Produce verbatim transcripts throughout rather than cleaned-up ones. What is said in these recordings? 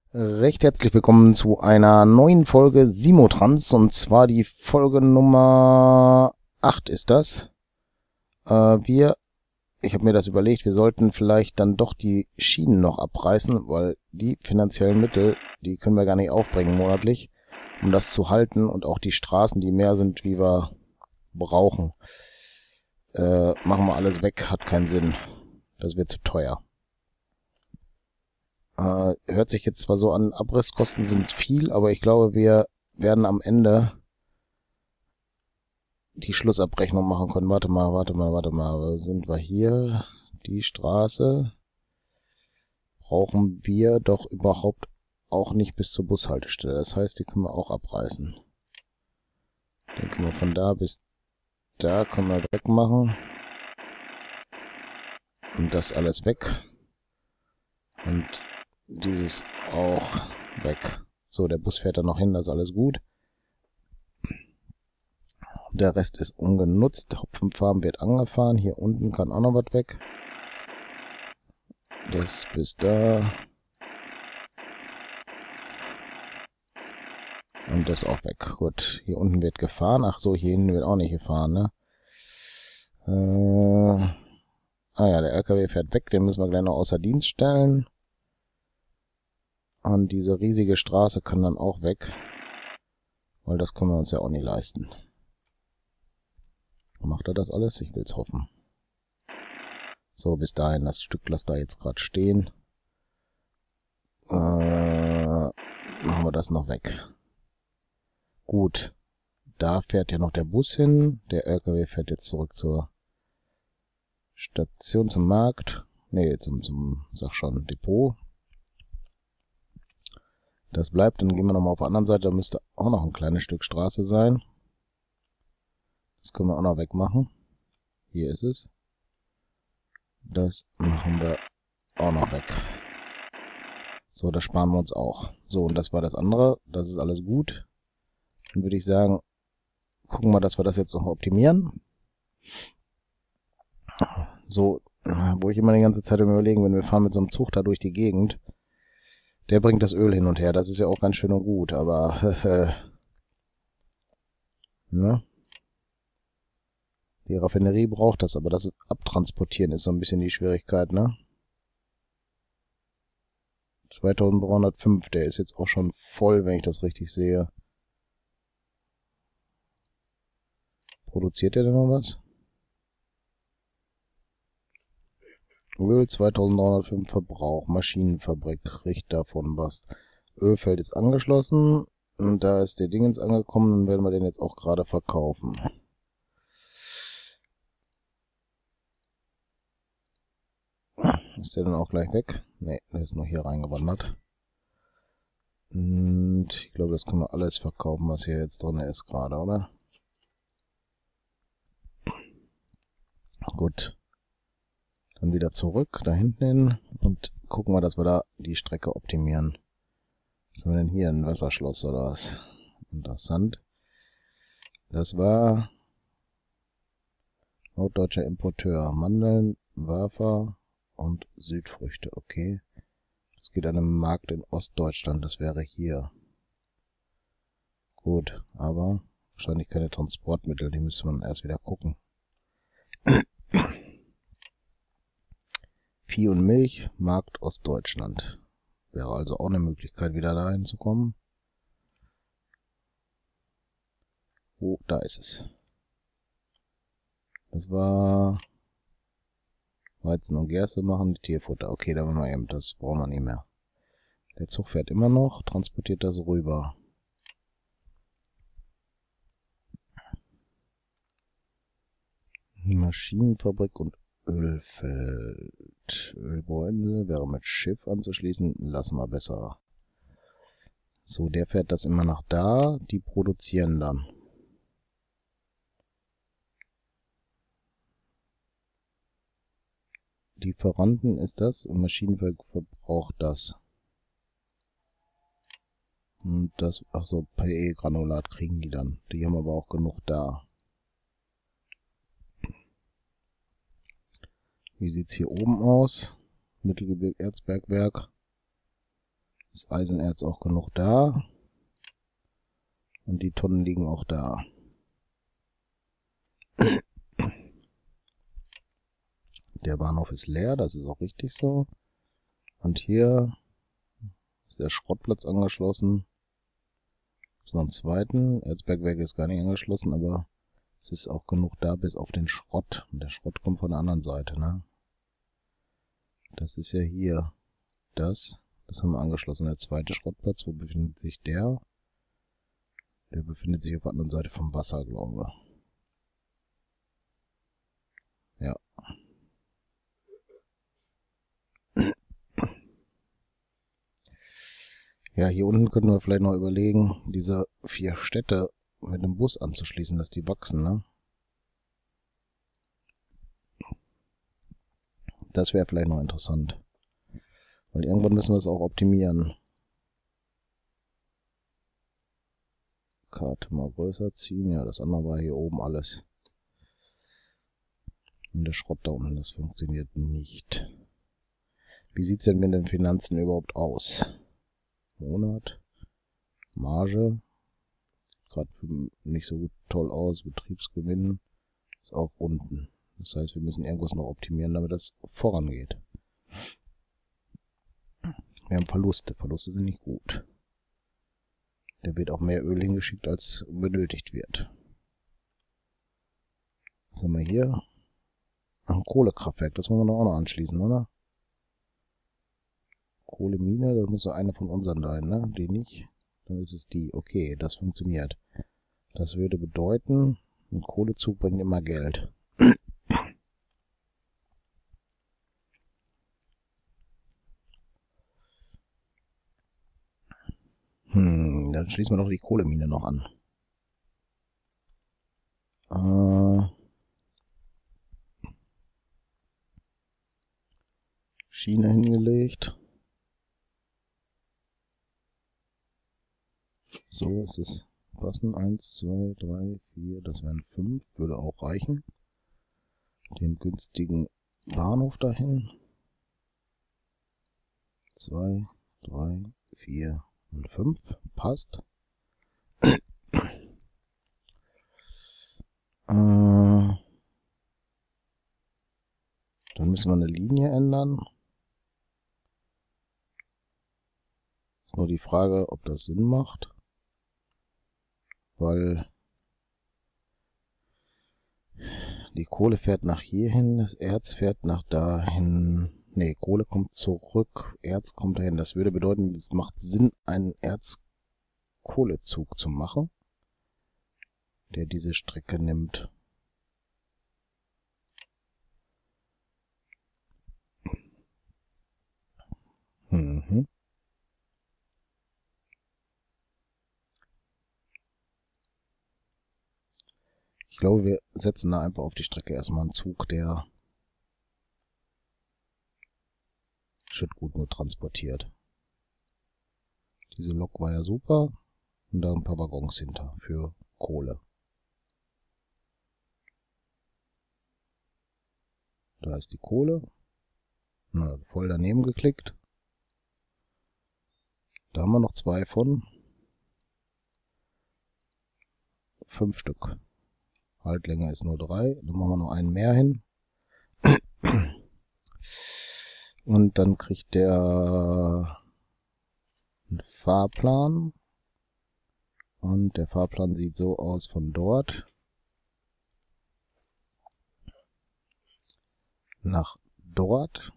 Recht herzlich willkommen zu einer neuen Folge Simotrans, und zwar die Folge Nummer acht ist das. Äh, wir, ich habe mir das überlegt, wir sollten vielleicht dann doch die Schienen noch abreißen, weil die finanziellen Mittel, die können wir gar nicht aufbringen monatlich, um das zu halten, und auch die Straßen, die mehr sind, wie wir brauchen. Äh, machen wir alles weg, hat keinen Sinn. Das wird zu teuer. Äh, hört sich jetzt zwar so an, Abrisskosten sind viel, aber ich glaube, wir werden am Ende die Schlussabrechnung machen können. Warte mal, warte mal, warte mal. Sind wir hier? Die Straße brauchen wir doch überhaupt auch nicht bis zur Bushaltestelle. Das heißt, die können wir auch abreißen. Den können wir von da bis da können wir wegmachen. Und das alles weg. Und dieses auch weg. So, der Bus fährt da noch hin, das ist alles gut. Der Rest ist ungenutzt. Hopfenfarm wird angefahren. Hier unten kann auch noch was weg. Das bis da. Und das auch weg. Gut, hier unten wird gefahren. Ach so, hier hinten wird auch nicht gefahren, ne? Äh, ah ja, der L K W fährt weg. Den müssen wir gleich noch außer Dienst stellen. Und diese riesige Straße kann dann auch weg. Weil das können wir uns ja auch nicht leisten. Macht er das alles? Ich will es hoffen. So, bis dahin, das Stück lasst da jetzt gerade stehen. Äh, machen wir das noch weg. Gut. Da fährt ja noch der Bus hin. Der L K W fährt jetzt zurück zur Station, zum Markt. Ne, zum, zum, sag schon, Depot. Das bleibt, dann gehen wir nochmal auf der anderen Seite. Da müsste auch noch ein kleines Stück Straße sein. Das können wir auch noch wegmachen. Hier ist es. Das machen wir auch noch weg. So, das sparen wir uns auch. So, und das war das andere. Das ist alles gut. Dann würde ich sagen, gucken wir, dass wir das jetzt noch optimieren. So, wo ich immer die ganze Zeit überlegen bin, wir fahren mit so einem Zug da durch die Gegend. Der bringt das Öl hin und her. Das ist ja auch ganz schön und gut, aber äh, ne? Die Raffinerie braucht das, aber das Abtransportieren ist so ein bisschen die Schwierigkeit, ne? zweitausenddreihundertfünf, der ist jetzt auch schon voll, wenn ich das richtig sehe. Produziert der denn noch was? Öl zweitausenddreihundertfünf Verbrauch, Maschinenfabrik, kriegt davon was. Ölfeld ist angeschlossen und da ist der Dingens angekommen, dann werden wir den jetzt auch gerade verkaufen. Ist der dann auch gleich weg? Ne, der ist noch hier reingewandert. Und ich glaube, das können wir alles verkaufen, was hier jetzt drin ist gerade, oder? Gut. Dann wieder zurück, da hinten hin, und gucken wir, dass wir da die Strecke optimieren. Was haben wir denn hier? Ein Wasserschloss oder was? Interessant. Das war norddeutscher Importeur. Mandeln, Wafer und Südfrüchte. Okay. Das geht an einem Markt in Ostdeutschland. Das wäre hier. Gut, aber wahrscheinlich keine Transportmittel. Die müsste man erst wieder gucken. Vieh und Milch, Markt Ostdeutschland. Wäre also auch eine Möglichkeit, wieder da hinzukommen. Oh, da ist es. Das war Weizen und Gerste machen, die Tierfutter. Okay, da machen wir eben, das brauchen wir nicht mehr. Der Zug fährt immer noch, transportiert das rüber. Maschinenfabrik und Ölfeld. Ölbohrinsel wäre mit Schiff anzuschließen. Lassen wir besser. So, der fährt das immer nach da. Die produzieren dann. Lieferanten ist das. Im Maschinenfeld verbraucht das. Und das, ach so, P E-Granulat kriegen die dann. Die haben aber auch genug da. Wie sieht's hier oben aus? Mittelgebirge Erzbergwerk. Das Eisenerz auch genug da. Und die Tonnen liegen auch da. Der Bahnhof ist leer, das ist auch richtig so. Und hier ist der Schrottplatz angeschlossen. Ist noch einen zweiten. Erzbergwerk ist gar nicht angeschlossen, aber es ist auch genug da bis auf den Schrott. Und der Schrott kommt von der anderen Seite, ne? Das ist ja hier das. Das haben wir angeschlossen. Der zweite Schrottplatz, wo befindet sich der? Der befindet sich auf der anderen Seite vom Wasser, glaube ich. Ja. Ja, hier unten könnten wir vielleicht noch überlegen, diese vier Städte mit dem Bus anzuschließen, dass die wachsen, ne? Das wäre vielleicht noch interessant. Weil irgendwann müssen wir es auch optimieren. Karte mal größer ziehen. Ja, das andere war hier oben alles. Und der Schrott da unten, das funktioniert nicht. Wie sieht es denn mit den Finanzen überhaupt aus? Monat. Marge. Gerade nicht so gut toll aus. Betriebsgewinn ist auch unten. Das heißt, wir müssen irgendwas noch optimieren, damit das vorangeht. Wir haben Verluste. Verluste sind nicht gut. Da wird auch mehr Öl hingeschickt, als benötigt wird. Was haben wir hier? Ein Kohlekraftwerk. Das wollen wir doch auch noch anschließen, oder? Kohlemine, das muss doch eine von unseren sein, ne? Die nicht. Dann ist es die. Okay, das funktioniert. Das würde bedeuten, ein Kohlezug bringt immer Geld. Hm, dann schließen wir doch die Kohlemine noch an. Äh, Schiene hingelegt. So ist es passen. Eins, zwei, drei, vier, das wären fünf. Würde auch reichen. Den günstigen Bahnhof dahin. Zwei, drei, vier und fünf. Passt. äh, dann müssen wir eine Linie ändern. Ist nur die Frage, ob das Sinn macht. Weil die Kohle fährt nach hier hin, das Erz fährt nach dahin. Ne, Kohle kommt zurück, Erz kommt dahin. Das würde bedeuten, es macht Sinn, einen Erz-Kohlezug zu machen, der diese Strecke nimmt. Mhm. Ich glaube, wir setzen da einfach auf die Strecke erstmal einen Zug, der Schüttgut nur transportiert. Diese Lok war ja super. Und da ein paar Waggons hinter für Kohle. Da ist die Kohle. Na, voll daneben geklickt. Da haben wir noch zwei von. Fünf Stück. Haltlänge ist nur drei. Dann machen wir noch einen mehr hin. Und dann kriegt der einen Fahrplan. Und der Fahrplan sieht so aus von dort nach dort.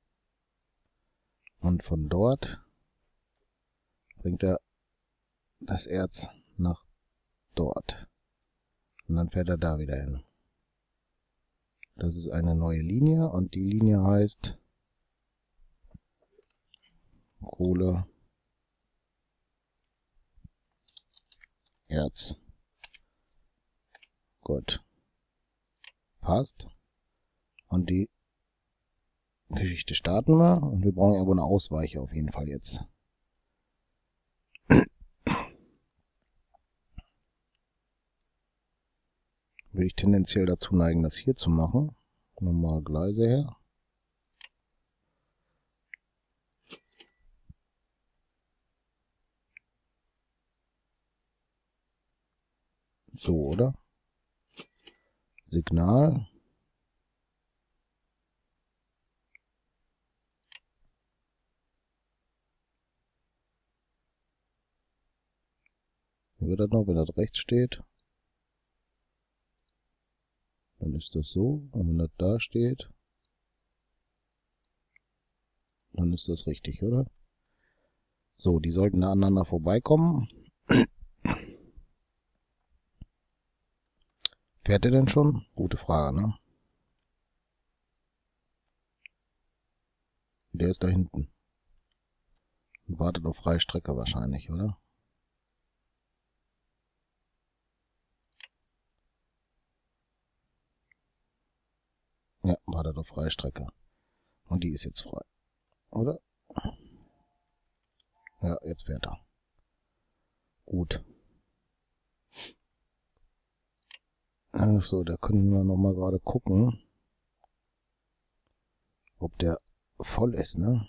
Und von dort bringt er das Erz nach dort. Und dann fährt er da wieder hin. Das ist eine neue Linie und die Linie heißt Kohle, Erz. Gut. Passt. Und die Geschichte starten wir. Und wir brauchen irgendwo eine Ausweiche auf jeden Fall jetzt. Würde ich tendenziell dazu neigen, das hier zu machen. Nochmal Gleise her. So, oder? Signal. Wie wird das noch, wenn das rechts steht? Dann ist das so. Und wenn das da steht, dann ist das richtig, oder? So, die sollten da aneinander vorbeikommen. Fährt er denn schon? Gute Frage, ne? Der ist da hinten. Und wartet auf freie Strecke wahrscheinlich, oder? Ja, wartet auf freie Strecke. Und die ist jetzt frei. Oder? Ja, jetzt fährt er. Gut. Achso, da können wir nochmal gerade gucken, ob der voll ist, ne?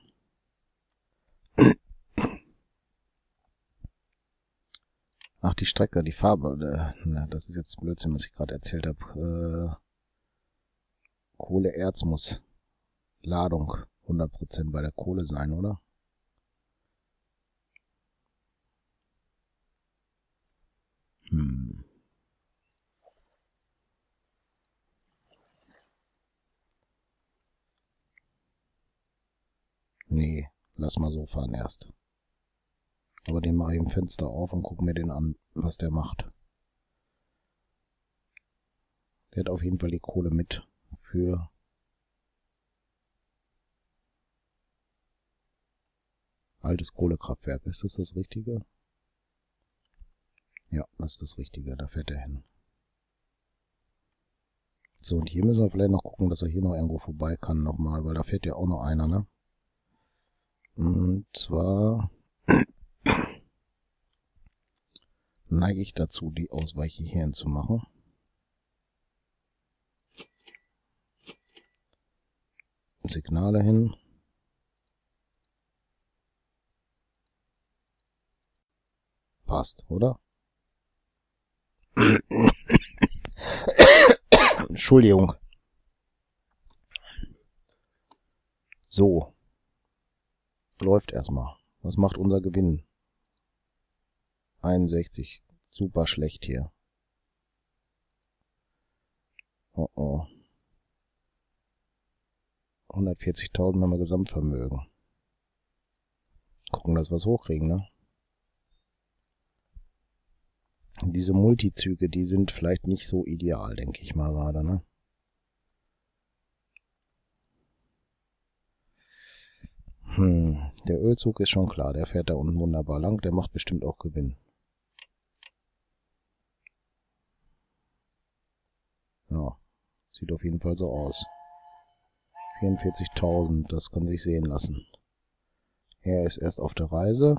Ach, die Strecke, die Farbe, äh, na, das ist jetzt Blödsinn, was ich gerade erzählt habe. Äh, Kohleerz muss Ladung hundert Prozent bei der Kohle sein, oder? Hm. Nee, lass mal so fahren erst. Aber den mache ich im Fenster auf und gucke mir den an, was der macht. Der hat auf jeden Fall die Kohle mit für altes Kohlekraftwerk. Ist das das Richtige? Ja, das ist das Richtige. Da fährt er hin. So, und hier müssen wir vielleicht noch gucken, dass er hier noch irgendwo vorbei kann nochmal, weil da fährt ja auch noch einer, ne? Und zwar neige ich dazu, die Ausweiche hierhin zu machen. Signale hin. Passt, oder? Entschuldigung. So. Läuft erstmal. Was macht unser Gewinn? einundsechzig. Super schlecht hier. Oh oh. hundertvierzigtausend haben wir Gesamtvermögen. Gucken, dass wir es hochkriegen, ne? Diese Multizüge, die sind vielleicht nicht so ideal, denke ich mal gerade, ne? Hm, der Ölzug ist schon klar, der fährt da unten wunderbar lang, der macht bestimmt auch Gewinn. Ja, sieht auf jeden Fall so aus. vierundvierzigtausend, das kann sich sehen lassen. Er ist erst auf der Reise.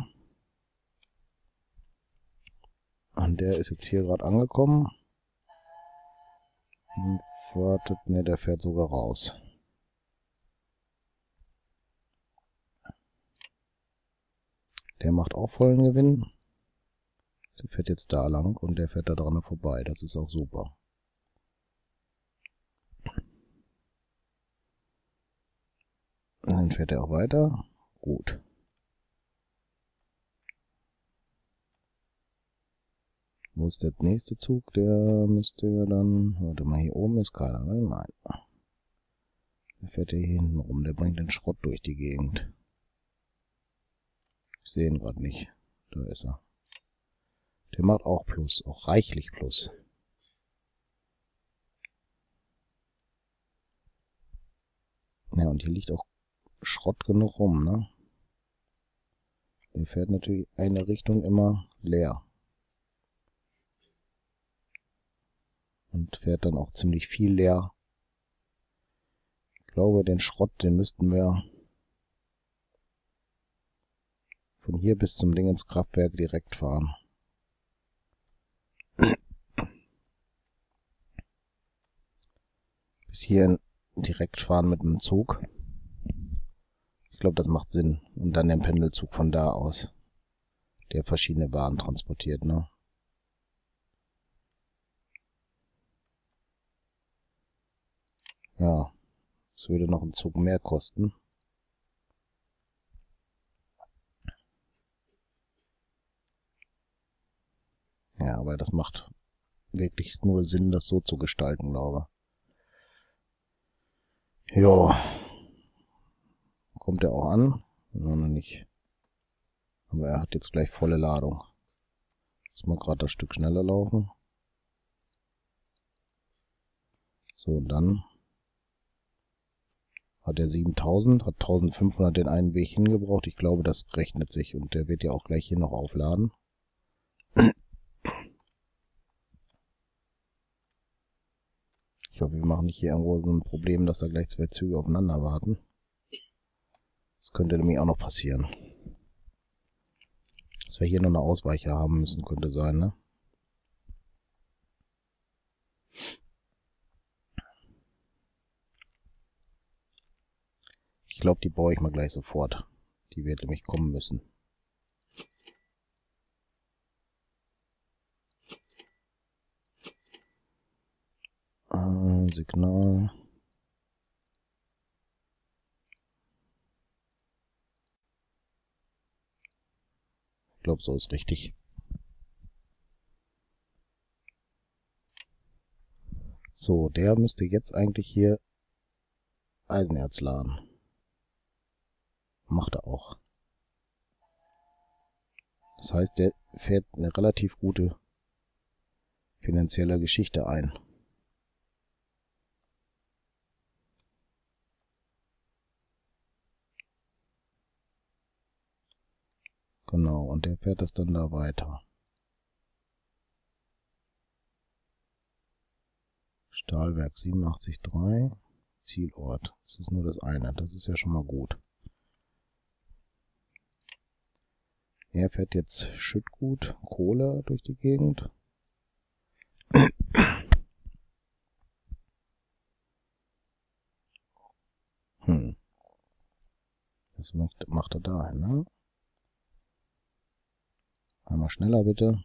Und der ist jetzt hier gerade angekommen. Und wartet, ne, der fährt sogar raus. Der macht auch vollen Gewinn. Der fährt jetzt da lang und der fährt da dran vorbei. Das ist auch super. Und dann fährt er auch weiter. Gut. Wo ist der nächste Zug? Der müsste ja dann... Warte mal, hier oben ist keiner, ne? Nein. Der fährt hier hinten rum. Der bringt den Schrott durch die Gegend. Ich sehe ihn gerade nicht. Da ist er. Der macht auch Plus. Auch reichlich Plus. Ja, und hier liegt auch Schrott genug rum, ne? Der fährt natürlich eine Richtung immer leer. Und fährt dann auch ziemlich viel leer. Ich glaube, den Schrott, den müssten wir von hier bis zum Dingenskraftwerk direkt fahren. Bis hierhin direkt fahren mit einem Zug. Ich glaube, das macht Sinn. Und dann den Pendelzug von da aus, der verschiedene Waren transportiert, ne? Ja, es würde noch einen Zug mehr kosten. Ja, aber das macht wirklich nur Sinn, das so zu gestalten, glaube ich. Jo. Kommt er auch an? Noch nicht. Aber er hat jetzt gleich volle Ladung. Lass mal gerade das Stück schneller laufen. So, und dann hat er siebentausend, hat eintausendfünfhundert den einen Weg hingebraucht. Ich glaube, das rechnet sich und der wird ja auch gleich hier noch aufladen. Ich hoffe, wir machen nicht hier irgendwo so ein Problem, dass da gleich zwei Züge aufeinander warten. Das könnte nämlich auch noch passieren. Dass wir hier noch eine Ausweiche haben müssen, könnte sein, ne? Ich glaube, die baue ich mal gleich sofort. Die wird nämlich kommen müssen. Äh, Signal. Ich glaube, so ist richtig. So, der müsste jetzt eigentlich hier Eisenerz laden. Macht er auch. Das heißt, der fährt eine relativ gute finanzielle Geschichte ein. Genau, und der fährt das dann da weiter. Stahlwerk siebenundachtzig Komma drei, Zielort. Das ist nur das eine, das ist ja schon mal gut. Er fährt jetzt Schüttgut, Kohle durch die Gegend. Hm. Das macht, macht er da, ne? Einmal schneller bitte.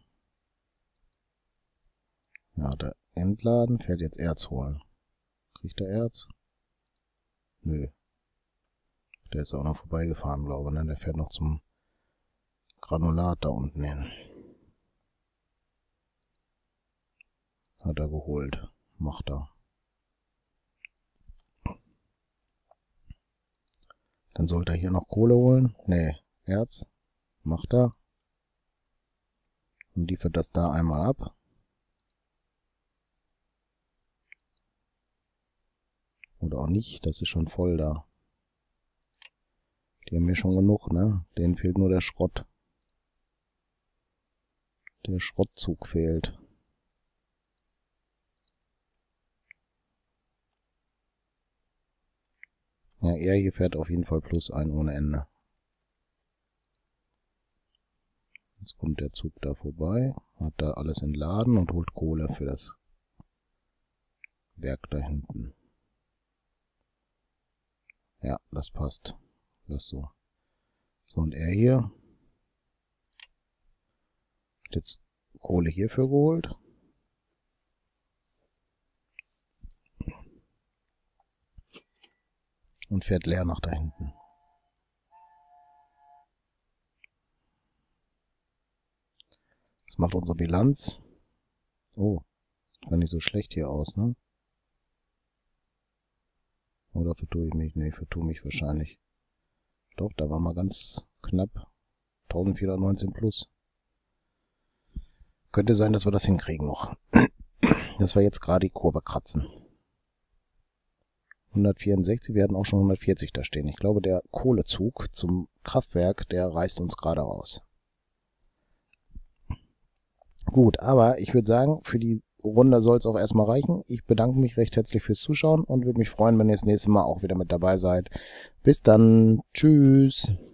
Ja, der entladen, fährt jetzt Erz holen. Kriegt er Erz? Nö. Der ist auch noch vorbeigefahren, glaube ich, ne? Der fährt noch zum Granulat da unten hin. Hat er geholt. Macht er. Dann sollte er hier noch Kohle holen. Ne, Erz. Macht er. Und liefert das da einmal ab. Oder auch nicht, das ist schon voll da. Die haben hier schon genug, ne? Denen fehlt nur der Schrott. Der Schrottzug fehlt. Ja, er hier fährt auf jeden Fall plus ein ohne Ende. Jetzt kommt der Zug da vorbei, hat da alles entladen und holt Kohle für das Werk da hinten. Ja, das passt. Das so. So, und er hier hat jetzt Kohle hierfür geholt. Und fährt leer nach da hinten. Das macht unsere Bilanz. Oh, sieht gar nicht so schlecht hier aus, ne? Oder vertue ich mich? Ne, vertue mich wahrscheinlich. Doch, da war mal ganz knapp. eintausendvierhundertneunzehn plus. Könnte sein, dass wir das hinkriegen noch. Dass wir jetzt gerade die Kurve kratzen. hundertvierundsechzig, wir hatten auch schon hundertvierzig da stehen. Ich glaube, der Kohlezug zum Kraftwerk, der reißt uns gerade raus. Gut, aber ich würde sagen, für die Runde soll es auch erstmal reichen. Ich bedanke mich recht herzlich fürs Zuschauen und würde mich freuen, wenn ihr das nächste Mal auch wieder mit dabei seid. Bis dann. Tschüss.